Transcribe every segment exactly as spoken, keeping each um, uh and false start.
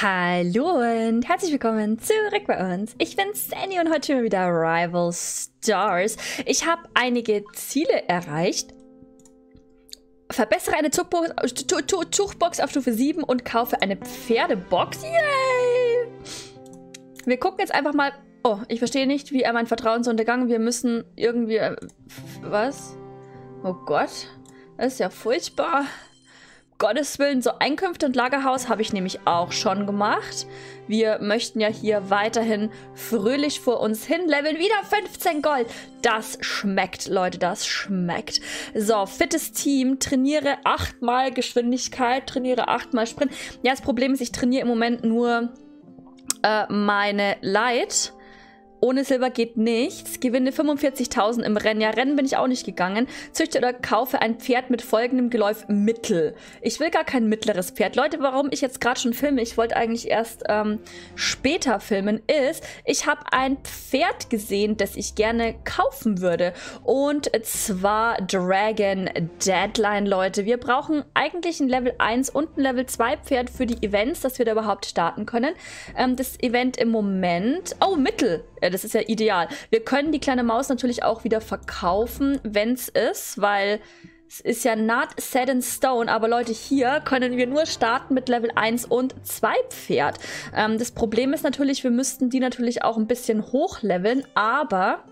Hallo und herzlich willkommen zurück bei uns. Ich bin Sandy und heute schon wieder Rival Stars. Ich habe einige Ziele erreicht. Verbessere eine Zuchtbox, Zuchtbox auf Stufe sieben und kaufe eine Pferdebox. Yay! Wir gucken jetzt einfach mal... Oh, ich verstehe nicht, wie er mein Vertrauen ist untergangen. Wir müssen irgendwie... Was? Oh Gott. Das ist ja furchtbar. Gottes Willen, so Einkünfte und Lagerhaus habe ich nämlich auch schon gemacht. Wir möchten ja hier weiterhin fröhlich vor uns hin leveln. Wieder fünfzehn Gold. Das schmeckt, Leute, das schmeckt. So, fittes Team. Trainiere achtmal Geschwindigkeit, trainiere achtmal Sprint. Ja, das Problem ist, ich trainiere im Moment nur äh, meine Light. Ohne Silber geht nichts. Gewinne fünfundvierzigtausend im Rennen. Ja, Rennen bin ich auch nicht gegangen. Züchte oder kaufe ein Pferd mit folgendem Geläuf mittel. Ich will gar kein mittleres Pferd. Leute, warum ich jetzt gerade schon filme, ich wollte eigentlich erst ähm, später filmen, ist, ich habe ein Pferd gesehen, das ich gerne kaufen würde. Und zwar Dragon Deadline, Leute. Wir brauchen eigentlich ein Level eins und ein Level zwei Pferd für die Events, dass wir da überhaupt starten können. Ähm, das Event im Moment... Oh, mittel. Das ist ja ideal. Wir können die kleine Maus natürlich auch wieder verkaufen, wenn es ist, weil es ist ja not set in stone. Aber Leute, hier können wir nur starten mit Level eins und zwei Pferd. Ähm, das Problem ist natürlich, wir müssten die natürlich auch ein bisschen hochleveln, aber...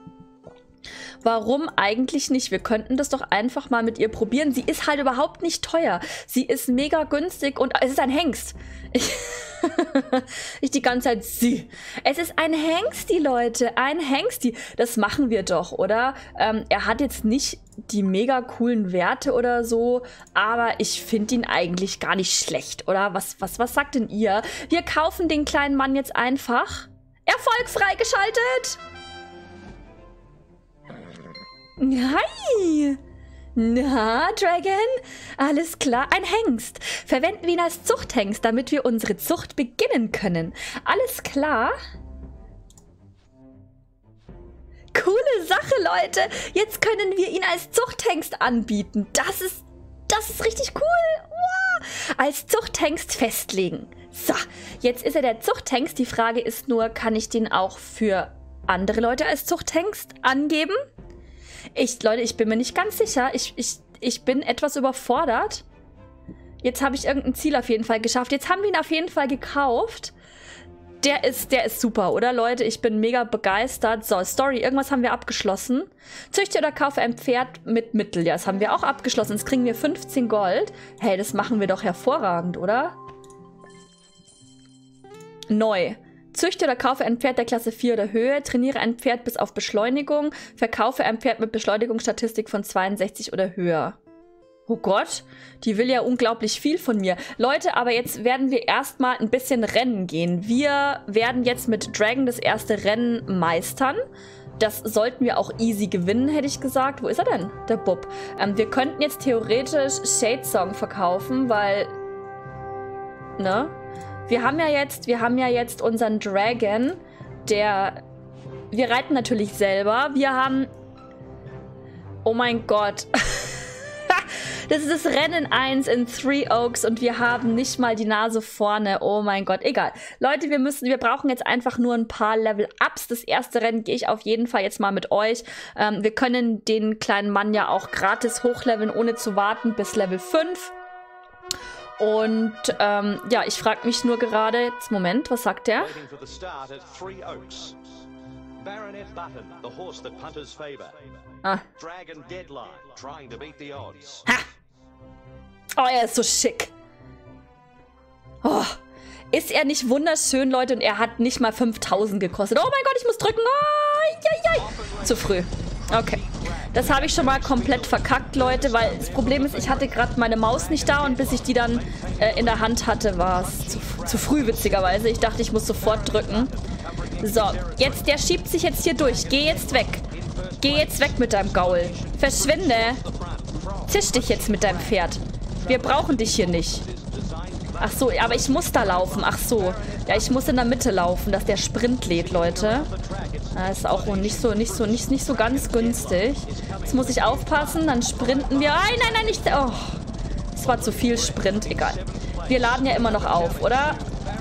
Warum eigentlich nicht? Wir könnten das doch einfach mal mit ihr probieren. Sie ist halt überhaupt nicht teuer. Sie ist mega günstig und es ist ein Hengst. Ich, ich die ganze Zeit sie. Es ist ein Hengsti, Leute. Ein Hengsti. Das machen wir doch, oder? Ähm, er hat jetzt nicht die mega coolen Werte oder so, aber ich finde ihn eigentlich gar nicht schlecht, oder? Was, was, was sagt denn ihr? Wir kaufen den kleinen Mann jetzt einfach. Erfolg freigeschaltet! Hi! Na, Dragon? Alles klar, ein Hengst. Verwenden wir ihn als Zuchthengst, damit wir unsere Zucht beginnen können. Alles klar? Coole Sache, Leute. Jetzt können wir ihn als Zuchthengst anbieten. Das ist, das ist richtig cool. Wow. Als Zuchthengst festlegen. So, jetzt ist er der Zuchthengst. Die Frage ist nur, kann ich den auch für andere Leute als Zuchthengst angeben? Ich, Leute, ich bin mir nicht ganz sicher. Ich, ich, ich bin etwas überfordert. Jetzt habe ich irgendein Ziel auf jeden Fall geschafft. Jetzt haben wir ihn auf jeden Fall gekauft. Der ist, der ist super, oder Leute? Ich bin mega begeistert. So, Story, irgendwas haben wir abgeschlossen. Züchte oder kaufe ein Pferd mit Mittel. Ja, das haben wir auch abgeschlossen. Jetzt kriegen wir fünfzehn Gold. Hey, das machen wir doch hervorragend, oder? Neu. Züchte oder kaufe ein Pferd der Klasse vier oder Höhe, trainiere ein Pferd bis auf Beschleunigung, verkaufe ein Pferd mit Beschleunigungsstatistik von zweiundsechzig oder höher. Oh Gott, die will ja unglaublich viel von mir. Leute, aber jetzt werden wir erstmal ein bisschen Rennen gehen. Wir werden jetzt mit Dragon das erste Rennen meistern. Das sollten wir auch easy gewinnen, hätte ich gesagt. Wo ist er denn, der Bub? Ähm, wir könnten jetzt theoretisch Shadesong verkaufen, weil... Ne? Wir haben ja jetzt, wir haben ja jetzt unseren Dragon, der, wir reiten natürlich selber. Wir haben, oh mein Gott, das ist das Rennen eins in Three Oaks und wir haben nicht mal die Nase vorne. Oh mein Gott, egal. Leute, wir müssen, wir brauchen jetzt einfach nur ein paar Level-Ups. Das erste Rennen gehe ich auf jeden Fall jetzt mal mit euch. Ähm, wir können den kleinen Mann ja auch gratis hochleveln, ohne zu warten bis Level fünf. Und ähm, ja, ich frage mich nur gerade, jetzt Moment, was sagt der? Ah. Ha! Oh, er ist so schick. Oh, ist er nicht wunderschön, Leute? Und er hat nicht mal fünftausend gekostet. Oh mein Gott, ich muss drücken. Oh, jai, jai. Zu früh. Okay. Das habe ich schon mal komplett verkackt, Leute, weil das Problem ist, ich hatte gerade meine Maus nicht da und bis ich die dann äh, in der Hand hatte, war es zu, zu früh, witzigerweise. Ich dachte, ich muss sofort drücken. So, jetzt, der schiebt sich jetzt hier durch. Geh jetzt weg. Geh jetzt weg mit deinem Gaul. Verschwinde. Zisch dich jetzt mit deinem Pferd. Wir brauchen dich hier nicht. Ach so, aber ich muss da laufen. Ach so. Ja, ich muss in der Mitte laufen, dass der Sprint lädt, Leute. Das ist auch nicht so, nicht so, nicht, nicht so ganz günstig. Jetzt muss ich aufpassen, dann sprinten wir. Nein, nein, nein, nicht. Oh, das war zu viel Sprint, egal. Wir laden ja immer noch auf, oder?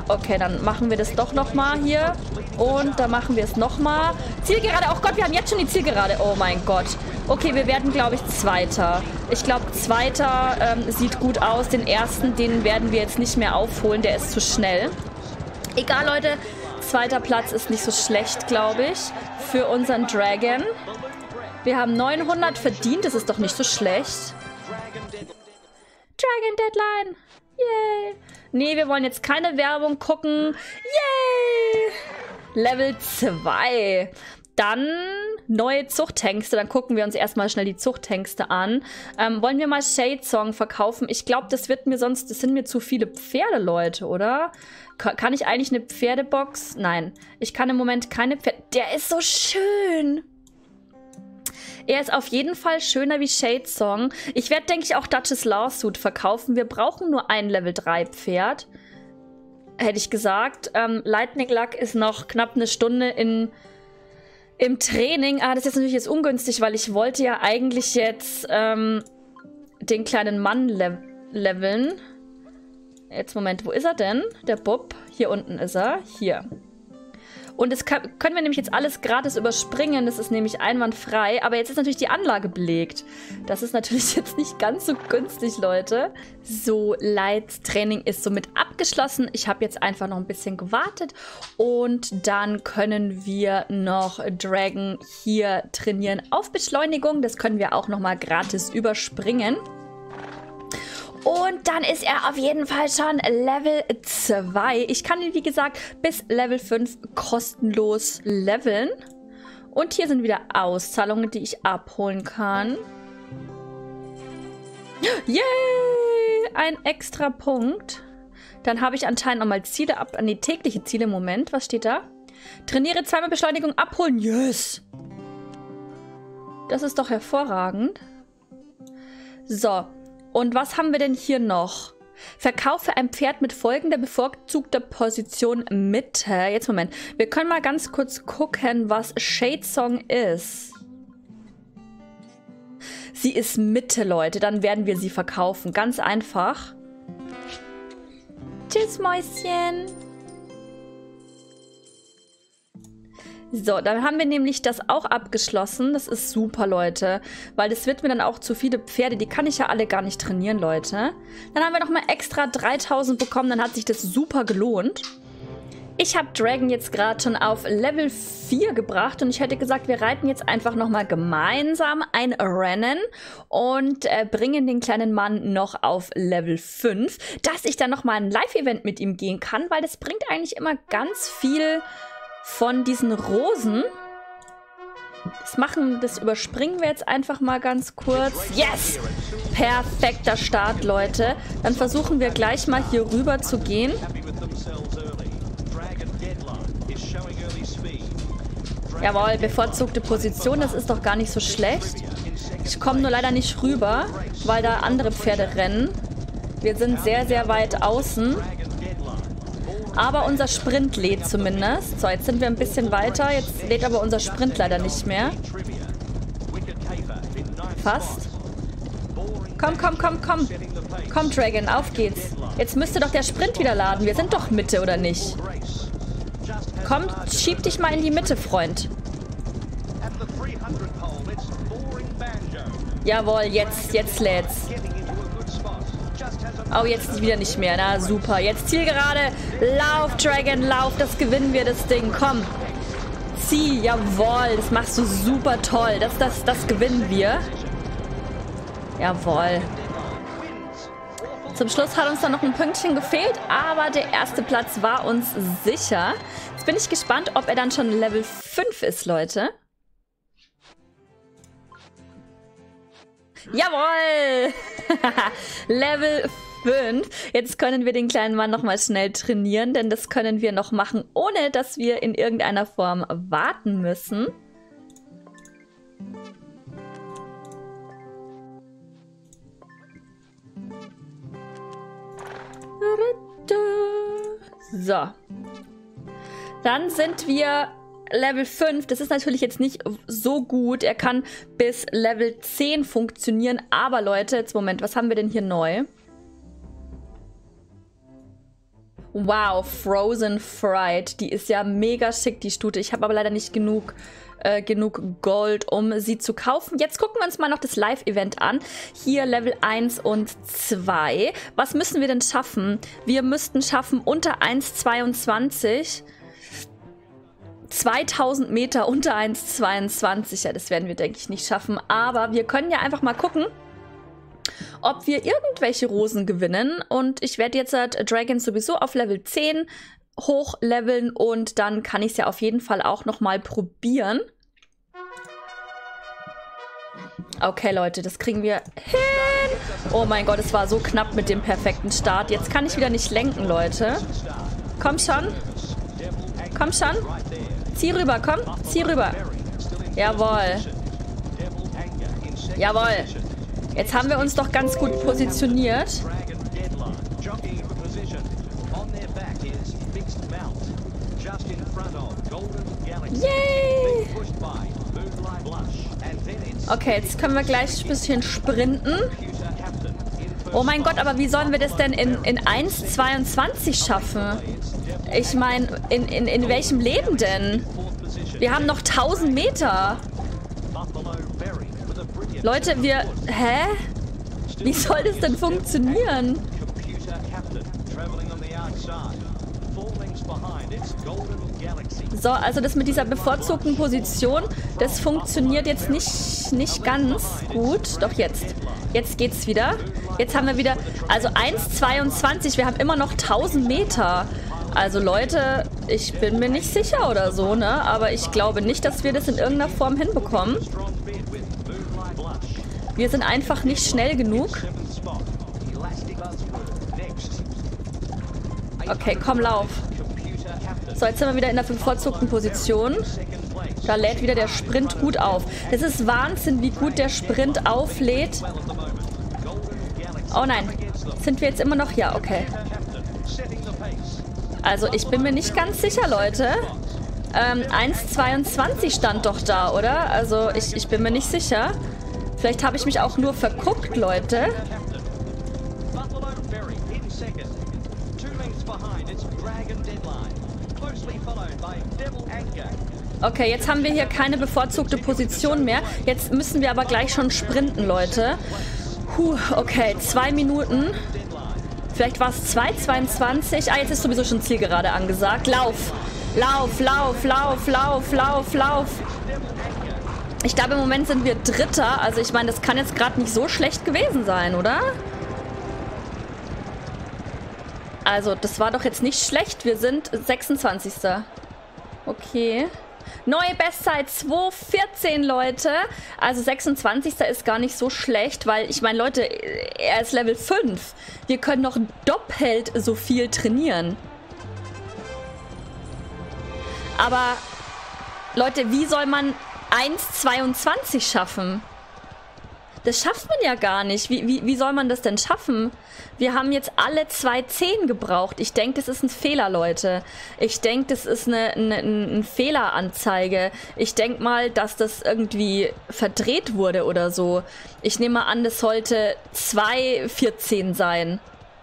okay, dann machen wir das doch nochmal hier. Und dann machen wir es nochmal. Zielgerade, oh Gott, wir haben jetzt schon die Zielgerade. Oh mein Gott. Okay, wir werden, glaube ich, Zweiter. Ich glaube, Zweiter ähm, sieht gut aus. Den ersten, den werden wir jetzt nicht mehr aufholen. Der ist zu schnell. Egal, Leute. Zweiter Platz ist nicht so schlecht, glaube ich, für unseren Dragon. Wir haben neunhundert verdient. Das ist doch nicht so schlecht. Dragon Deadline. Yay. Nee, wir wollen jetzt keine Werbung gucken. Yay. Level zwei. Dann neue Zuchthengste. Dann gucken wir uns erstmal schnell die Zuchthengste an. Ähm, wollen wir mal Shadesong verkaufen? Ich glaube, das wird mir sonst... Das sind mir zu viele Pferde, Leute, oder? Ka- kann ich eigentlich eine Pferdebox? Nein. Ich kann im Moment keine Pferde... Der ist so schön. Er ist auf jeden Fall schöner wie Shadesong. Ich werde, denke ich, auch Duchess Lawsuit verkaufen. Wir brauchen nur ein Level drei Pferd. Hätte ich gesagt. Ähm, Lightning Luck ist noch knapp eine Stunde in... Im Training, ah, das ist jetzt natürlich jetzt ungünstig, weil ich wollte ja eigentlich jetzt ähm, den kleinen Mann le leveln. Jetzt, Moment, wo ist er denn? Der Bub. Hier unten ist er. Hier. Und das kann, können wir nämlich jetzt alles gratis überspringen. Das ist nämlich einwandfrei. Aber jetzt ist natürlich die Anlage belegt. Das ist natürlich jetzt nicht ganz so günstig, Leute. So, Light-Training ist somit abgeschlossen. Ich habe jetzt einfach noch ein bisschen gewartet. Und dann können wir noch Dragon hier trainieren auf Beschleunigung. Das können wir auch nochmal gratis überspringen. Und dann ist er auf jeden Fall schon Level zwei. Ich kann ihn, wie gesagt, bis Level fünf kostenlos leveln. Und hier sind wieder Auszahlungen, die ich abholen kann. Yay! Ein extra Punkt. Dann habe ich anscheinend nochmal Ziele ab... Nee, tägliche Ziele. Moment, was steht da? Trainiere zweimal Beschleunigung abholen. Yes! Das ist doch hervorragend. So. Und was haben wir denn hier noch? Verkaufe ein Pferd mit folgender bevorzugter Position Mitte. Jetzt, Moment. Wir können mal ganz kurz gucken, was Shadesong ist. Sie ist Mitte, Leute. Dann werden wir sie verkaufen. Ganz einfach. Tschüss, Mäuschen. So, dann haben wir nämlich das auch abgeschlossen. Das ist super, Leute. Weil das wird mir dann auch zu viele Pferde. Die kann ich ja alle gar nicht trainieren, Leute. Dann haben wir nochmal extra dreitausend bekommen. Dann hat sich das super gelohnt. Ich habe Dragon jetzt gerade schon auf Level vier gebracht. Und ich hätte gesagt, wir reiten jetzt einfach nochmal gemeinsam ein Rennen. Und äh, bringen den kleinen Mann noch auf Level fünf. Dass ich dann nochmal ein Live-Event mit ihm gehen kann. Weil das bringt eigentlich immer ganz viel... Von diesen Rosen. Das machen, das überspringen wir jetzt einfach mal ganz kurz. Yes! Perfekter Start, Leute. Dann versuchen wir gleich mal hier rüber zu gehen. Jawohl, bevorzugte Position. Das ist doch gar nicht so schlecht. Ich komme nur leider nicht rüber, weil da andere Pferde rennen. Wir sind sehr, sehr weit außen. Aber unser Sprint lädt zumindest. So, jetzt sind wir ein bisschen weiter. Jetzt lädt aber unser Sprint leider nicht mehr. Fast. Komm, komm, komm, komm. Komm, Dragon, auf geht's. Jetzt müsste doch der Sprint wieder laden. Wir sind doch Mitte, oder nicht? Komm, schieb dich mal in die Mitte, Freund. Jawohl, jetzt, jetzt lädt's. Oh, jetzt wieder nicht mehr. Na, super. Jetzt Zielgerade. Lauf, Dragon, lauf. Das gewinnen wir, das Ding. Komm. Zieh. Jawohl. Das machst du super toll. Das, das, das gewinnen wir. Jawohl. Zum Schluss hat uns dann noch ein Pünktchen gefehlt, aber der erste Platz war uns sicher. Jetzt bin ich gespannt, ob er dann schon Level fünf ist, Leute. Jawohl! Level fünf. Jetzt können wir den kleinen Mann nochmal schnell trainieren, denn das können wir noch machen, ohne dass wir in irgendeiner Form warten müssen. So. Dann sind wir Level fünf. Das ist natürlich jetzt nicht so gut. Er kann bis Level zehn funktionieren. Aber Leute, jetzt Moment, was haben wir denn hier neu? Wow, Frozen Fried. Die ist ja mega schick, die Stute. Ich habe aber leider nicht genug, äh, genug Gold, um sie zu kaufen. Jetzt gucken wir uns mal noch das Live-Event an. Hier Level eins und zwei. Was müssen wir denn schaffen? Wir müssten schaffen unter eins Komma zweiundzwanzig. zweitausend Meter unter eins Komma zweiundzwanzig. Ja, das werden wir, denke ich, nicht schaffen. Aber wir können ja einfach mal gucken, ob wir irgendwelche Rosen gewinnen. Und ich werde jetzt äh, Dragons sowieso auf Level zehn hochleveln und dann kann ich es ja auf jeden Fall auch nochmal probieren. Okay, Leute, das kriegen wir hin. Oh mein Gott, es war so knapp mit dem perfekten Start. Jetzt kann ich wieder nicht lenken, Leute. Komm schon. Komm schon. Zieh rüber, komm. Zieh rüber. Jawohl. Jawohl. Jetzt haben wir uns doch ganz gut positioniert. Yay! Okay, jetzt können wir gleich ein bisschen sprinten. Oh mein Gott, aber wie sollen wir das denn in, in eins Komma zweiundzwanzig schaffen? Ich meine, in, in, in welchem Leben denn? Wir haben noch tausend Meter. Leute, wir... Hä? Wie soll das denn funktionieren? So, also das mit dieser bevorzugten Position, das funktioniert jetzt nicht, nicht ganz gut. Doch jetzt. Jetzt geht's wieder. Jetzt haben wir wieder... Also eins Komma zweiundzwanzig, wir haben immer noch tausend Meter. Also Leute, ich bin mir nicht sicher oder so, ne? Aber ich glaube nicht, dass wir das in irgendeiner Form hinbekommen. Wir sind einfach nicht schnell genug. Okay, komm, lauf. So, jetzt sind wir wieder in der bevorzugten Position. Da lädt wieder der Sprint gut auf. Das ist Wahnsinn, wie gut der Sprint auflädt. Oh nein. Sind wir jetzt immer noch? Ja, okay. Also, ich bin mir nicht ganz sicher, Leute. Ähm, eins Komma zweiundzwanzig stand doch da, oder? Also, ich, ich bin mir nicht sicher. Vielleicht habe ich mich auch nur verguckt, Leute. Okay, jetzt haben wir hier keine bevorzugte Position mehr. Jetzt müssen wir aber gleich schon sprinten, Leute. Puh, okay, zwei Minuten. Vielleicht war es zwei Komma zweiundzwanzig. Ah, jetzt ist sowieso schon Zielgerade angesagt. Lauf, lauf, lauf, lauf, lauf, lauf, lauf. Ich glaube, im Moment sind wir Dritter. Also ich meine, das kann jetzt gerade nicht so schlecht gewesen sein, oder? Also, das war doch jetzt nicht schlecht. Wir sind sechsundzwanzigster Okay. Neue Bestzeit zwei vierzehn, Leute. Also sechsundzwanzigster ist gar nicht so schlecht, weil ich meine, Leute, er ist Level fünf. Wir können noch doppelt so viel trainieren. Aber, Leute, wie soll man eins Komma zweiundzwanzig schaffen? Das schafft man ja gar nicht. Wie, wie, wie soll man das denn schaffen? Wir haben jetzt alle zwei zehn gebraucht. Ich denke, das ist ein Fehler, Leute. Ich denke, das ist eine, eine, eine Fehleranzeige. Ich denke mal, dass das irgendwie verdreht wurde oder so. Ich nehme mal an, das sollte zwei vierzehn sein.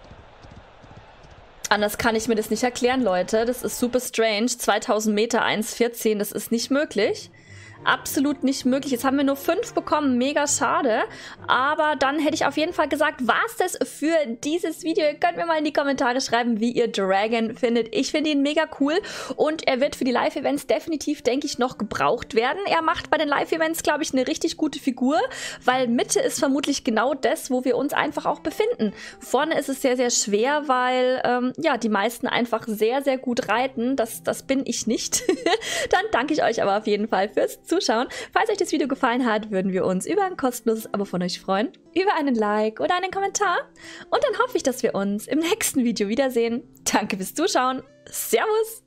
Anders kann ich mir das nicht erklären, Leute. Das ist super strange. zweitausend Meter eins vierzehn, das ist nicht möglich. Absolut nicht möglich. Jetzt haben wir nur fünf bekommen. Mega schade. Aber dann hätte ich auf jeden Fall gesagt, war es das für dieses Video. Ihr könnt mir mal in die Kommentare schreiben, wie ihr Dragon findet. Ich finde ihn mega cool und er wird für die Live-Events definitiv, denke ich, noch gebraucht werden. Er macht bei den Live-Events, glaube ich, eine richtig gute Figur, weil Mitte ist vermutlich genau das, wo wir uns einfach auch befinden. Vorne ist es sehr, sehr schwer, weil ähm, ja, die meisten einfach sehr, sehr gut reiten. Das, das bin ich nicht. Dann danke ich euch aber auf jeden Fall fürs Zuschauen. Zuschauen. Falls euch das Video gefallen hat, würden wir uns über ein kostenloses Abo von euch freuen, über einen Like oder einen Kommentar. Und dann hoffe ich, dass wir uns im nächsten Video wiedersehen. Danke fürs Zuschauen. Servus!